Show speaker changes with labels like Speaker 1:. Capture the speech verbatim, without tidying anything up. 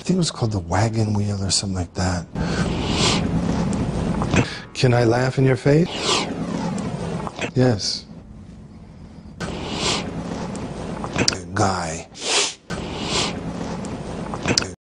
Speaker 1: think it was called the wagon wheel or something like that. Can I laugh in your face? Yes. Guy.